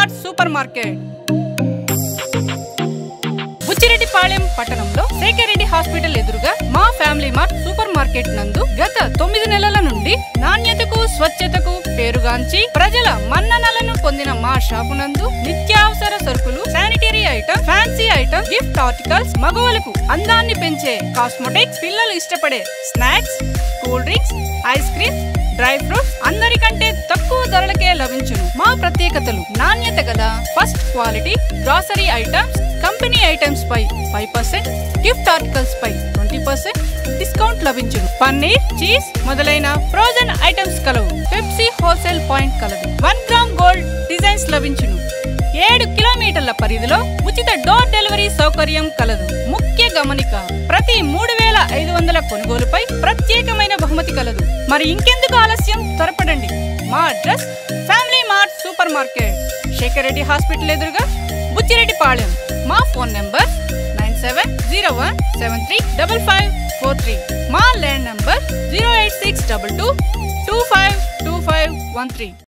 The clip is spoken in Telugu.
Mart super market. బుచ్చిరెడ్డిపాళెం పట్టణంలో శేఖర్ రెడ్డి హాస్పిటల్ ఎదురుగా మా ఫ్యామిలీ మార్ట్ సూపర్ మార్కెట్ నందు గత 9 నెలల నుండి నాణ్యతకు స్వచ్ఛతకు పేరుగాంచి ప్రజల మన్ననలను పొందిన మా షాపు నందు నిత్యావసర సరుకులు, sanitary item, fancy item, gift articles, మగవాళ్ళకు అందాన్ని పెంచే కాస్మెటిక్స్, పిల్లలు ఇష్టపడే snacks, cool drinks, ice cream, dry fruits అందరికంటే తక్కువ ధరలకే లభించును. మా ప్రత్యేకతలు: నాణ్యత గల first quality grocery items, company items పై 5%, గిఫ్ట్ ఆర్టికల్స్ పై 20% డిస్కౌంట్ లభించును. పన్నీర్, చీజ్ మొదలైన ఫ్రోజన్ ఐటమ్స్ కలవు. పెప్సీ హోల్సేల్ పాయింట్ కలదు. 1 గ్రామ్ గోల్డ్ డిజైన్స్ లభించును. 7 కిలోమీటర్ల పరిధిలో ఉచిత డోర్ డెలివరీ సౌకర్యం కలదు. ముఖ్య గమనిక: ప్రతి 3500 కొనుగోలుపై ప్రత్యేకమైన బహుమతి కలదు. మరి ఇంకెందుకు ఆలస్యం, త్వరపడండి. మా address family mart super market, Sekhar Reddy hospital ఎదురుగా, బుచ్చిరెడ్డిపాళెం. మా ఫోన్ నంబర్ 9701735543. మా ల్యాండ్ నంబర్ 08622252513.